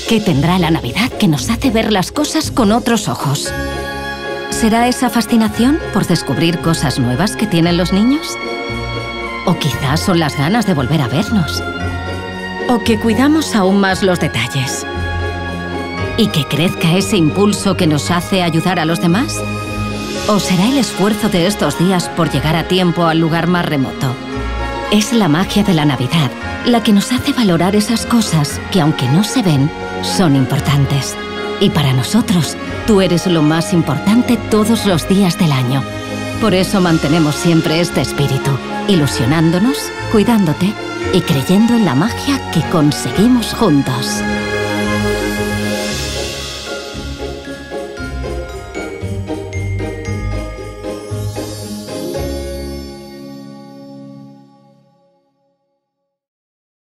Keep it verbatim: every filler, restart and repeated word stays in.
¿Qué tendrá la Navidad que nos hace ver las cosas con otros ojos? ¿Será esa fascinación por descubrir cosas nuevas que tienen los niños? ¿O quizás son las ganas de volver a vernos? ¿O que cuidamos aún más los detalles? ¿Y que crezca ese impulso que nos hace ayudar a los demás? ¿O será el esfuerzo de estos días por llegar a tiempo al lugar más remoto? Es la magia de la Navidad la que nos hace valorar esas cosas que, aunque no se ven, son importantes. Y para nosotros, tú eres lo más importante todos los días del año. Por eso mantenemos siempre este espíritu, ilusionándonos, cuidándote y creyendo en la magia que conseguimos juntos.